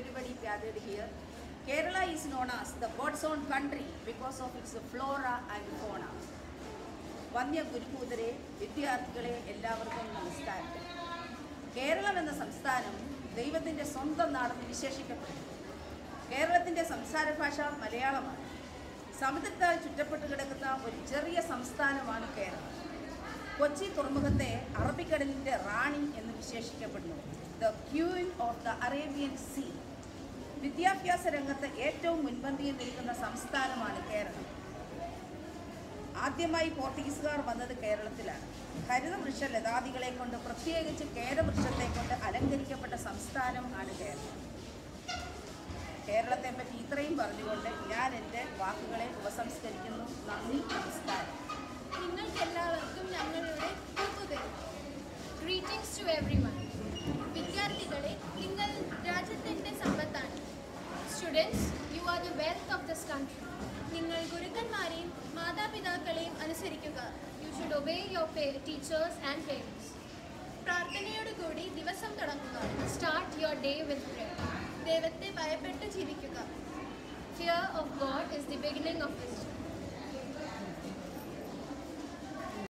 everybody gathered here. Kerala is known as the God's own country because of its flora and fauna. വന്യ ഗുരുഭൂതരെ, വിദ്യാർത്ഥികളെ എല്ലാവർക്കും നമസ്കാരം. കേരളം എന്ന സംസ്ഥാനം ദൈവത്തിൻ്റെ സ്വന്തം നാടെന്ന് വിശേഷിക്കപ്പെടുന്നു. കേരളത്തിൻ്റെ സംസാര ഭാഷ മലയാളമാണ്. സമുദ്രത്താൽ ചുറ്റപ്പെട്ട് കിടക്കുന്ന ഒരു ചെറിയ സംസ്ഥാനമാണ് കേരളം. കൊച്ചി തുറമുഖത്തെ അറബിക്കടലിൻ്റെ റാണി എന്ന് വിശേഷിക്കപ്പെടുന്നു. The queen of the Arabian sea. വിദ്യാഭ്യാസ രംഗത്ത് ഏറ്റവും മുൻപന്തിയിൽ നിൽക്കുന്ന സംസ്ഥാനമാണ് കേരളം. ആദ്യമായി പോർച്ചുഗീസുകാർ വന്നത് കേരളത്തിലാണ്. ഹരിതവൃക്ഷ ലതാദികളെ കൊണ്ട്, പ്രത്യേകിച്ച് കേരവൃക്ഷത്തെ കൊണ്ട് അലങ്കരിക്കപ്പെട്ട സംസ്ഥാനം ആണ് കേരളം. കേരളത്തെ പറ്റി ഇത്രയും പറഞ്ഞുകൊണ്ട് ഞാൻ എൻ്റെ വാക്കുകളെ ഉപസംസ്കരിക്കുന്നു. നന്ദി, നമസ്കാരം. നിങ്ങൾക്കെല്ലാവർക്കും ഞങ്ങളുടെ ഗ്രീറ്റിംഗ്സ് ടു എവ്രിവൺ. വിദ്യാർത്ഥികളെ, നിങ്ങൾ രാജ്യത്തിൻ്റെ സമ്പത്താണ്. Students, you are the wealth of this country. നിങ്ങൾ ഗുരുക്കന്മാരെയും മാതാപിതാക്കളെയും അനുസരിക്കുക. You should obey your teachers and parents. പ്രാർത്ഥനയോടുകൂടി ദിവസം തുടങ്ങുക. Start your day with prayer. ദൈവത്തെ ഭയപ്പെട്ട് ജീവിക്കുക. Fear of God is the beginning of wisdom.